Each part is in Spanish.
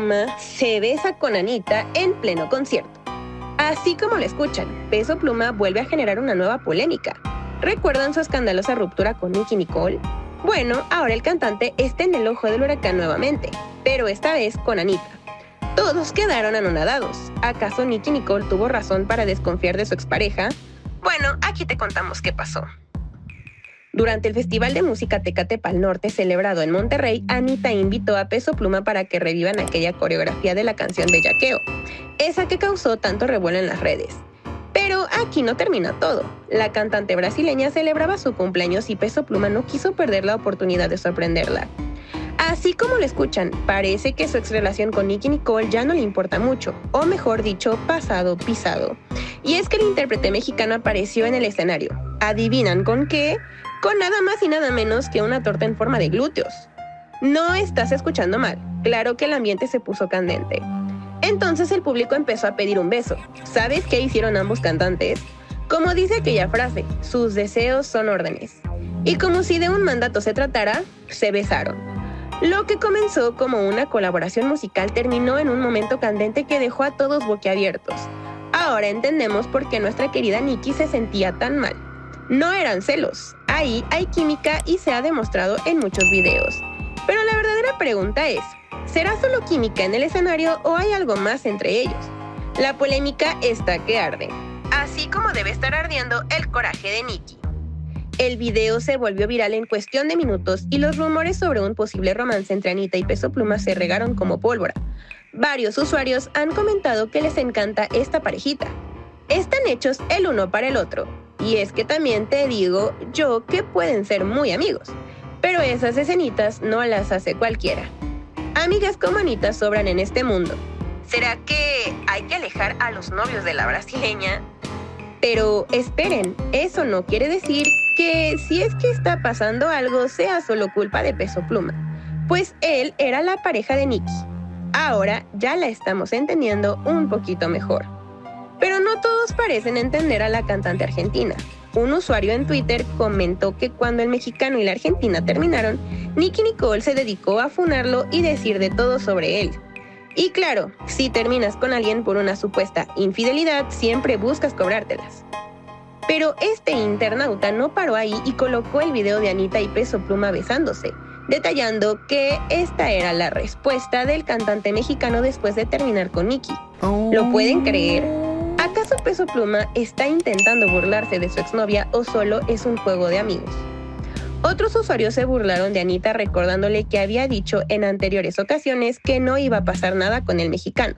Pluma se besa con Anitta en pleno concierto. Así como lo escuchan, Peso Pluma vuelve a generar una nueva polémica. ¿Recuerdan su escandalosa ruptura con Nicki Nicole? Bueno, ahora el cantante está en el ojo del huracán nuevamente, pero esta vez con Anitta. Todos quedaron anonadados. ¿Acaso Nicki Nicole tuvo razón para desconfiar de su expareja? Bueno, aquí te contamos qué pasó. Durante el Festival de Música Tecate Pal Norte celebrado en Monterrey, Anitta invitó a Peso Pluma para que revivan aquella coreografía de la canción Bellaqueo, esa que causó tanto revuelo en las redes. Pero aquí no termina todo. La cantante brasileña celebraba su cumpleaños y Peso Pluma no quiso perder la oportunidad de sorprenderla. Así como lo escuchan, parece que su exrelación con Nicki Nicole ya no le importa mucho, o mejor dicho, pasado pisado. Y es que el intérprete mexicano apareció en el escenario. ¿Adivinan con qué? Con nada más y nada menos que una torta en forma de glúteos. No estás escuchando mal, claro que el ambiente se puso candente. Entonces el público empezó a pedir un beso. ¿Sabes qué hicieron ambos cantantes? Como dice aquella frase, sus deseos son órdenes. Y como si de un mandato se tratara, se besaron. Lo que comenzó como una colaboración musical terminó en un momento candente que dejó a todos boquiabiertos. Ahora entendemos por qué nuestra querida Nicki se sentía tan mal. No eran celos, ahí hay química y se ha demostrado en muchos videos. Pero la verdadera pregunta es, ¿será solo química en el escenario o hay algo más entre ellos? La polémica está que arde, así como debe estar ardiendo el coraje de Nicki. El video se volvió viral en cuestión de minutos y los rumores sobre un posible romance entre Anitta y Peso Pluma se regaron como pólvora. Varios usuarios han comentado que les encanta esta parejita. Están hechos el uno para el otro. Y es que también te digo yo que pueden ser muy amigos. Pero esas escenitas no las hace cualquiera. Amigas como Anitta sobran en este mundo. ¿Será que hay que alejar a los novios de la brasileña? Pero esperen, eso no quiere decir que si es que está pasando algo sea solo culpa de Peso Pluma. Pues él era la pareja de Nicki. Ahora ya la estamos entendiendo un poquito mejor. Pero no todos parecen entender a la cantante argentina. Un usuario en Twitter comentó que cuando el mexicano y la argentina terminaron, Nicki Nicole se dedicó a funarlo y decir de todo sobre él. Y claro, si terminas con alguien por una supuesta infidelidad, siempre buscas cobrártelas. Pero este internauta no paró ahí y colocó el video de Anitta y Peso Pluma besándose, detallando que esta era la respuesta del cantante mexicano después de terminar con Nicki. ¿Lo pueden creer? ¿Acaso Peso Pluma está intentando burlarse de su exnovia o solo es un juego de amigos? Otros usuarios se burlaron de Anitta recordándole que había dicho en anteriores ocasiones que no iba a pasar nada con el mexicano.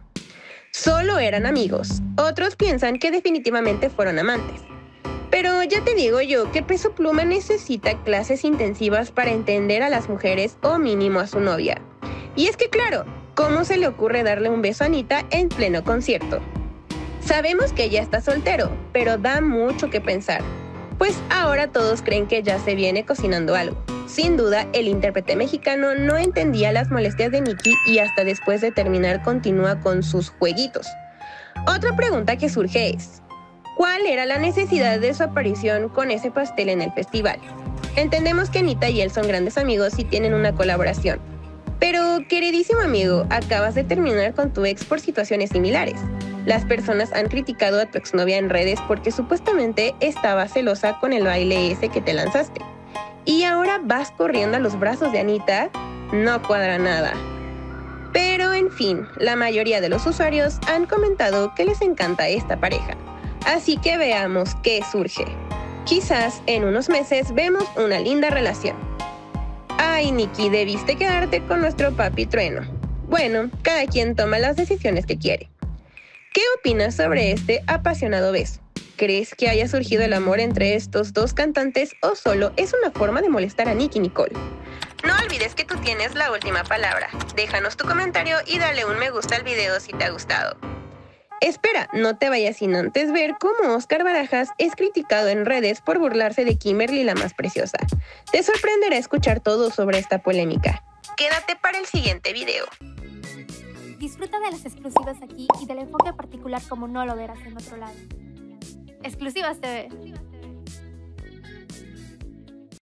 Solo eran amigos. Otros piensan que definitivamente fueron amantes. Pero ya te digo yo que Peso Pluma necesita clases intensivas para entender a las mujeres o mínimo a su novia. Y es que claro, ¿cómo se le ocurre darle un beso a Anitta en pleno concierto? Sabemos que ya está soltero, pero da mucho que pensar. Pues ahora todos creen que ya se viene cocinando algo. Sin duda, el intérprete mexicano no entendía las molestias de Nicki y hasta después de terminar continúa con sus jueguitos. Otra pregunta que surge es, ¿cuál era la necesidad de su aparición con ese pastel en el festival? Entendemos que Anitta y él son grandes amigos y tienen una colaboración. Pero, queridísimo amigo, acabas de terminar con tu ex por situaciones similares. Las personas han criticado a tu exnovia en redes porque supuestamente estaba celosa con el baile ese que te lanzaste. Y ahora vas corriendo a los brazos de Anitta. No cuadra nada. Pero en fin, la mayoría de los usuarios han comentado que les encanta esta pareja. Así que veamos qué surge. Quizás en unos meses vemos una linda relación. Ay, Nicki, debiste quedarte con nuestro papi Trueno. Bueno, cada quien toma las decisiones que quiere. ¿Qué opinas sobre este apasionado beso? ¿Crees que haya surgido el amor entre estos dos cantantes o solo es una forma de molestar a Nicki Nicole? No olvides que tú tienes la última palabra. Déjanos tu comentario y dale un me gusta al video si te ha gustado. Espera, no te vayas sin antes ver cómo Oscar Barajas es criticado en redes por burlarse de Kimberly la más preciosa. Te sorprenderá escuchar todo sobre esta polémica. Quédate para el siguiente video. Disfruta de las exclusivas aquí y del enfoque particular como no lo verás en otro lado. Exclusivas TV.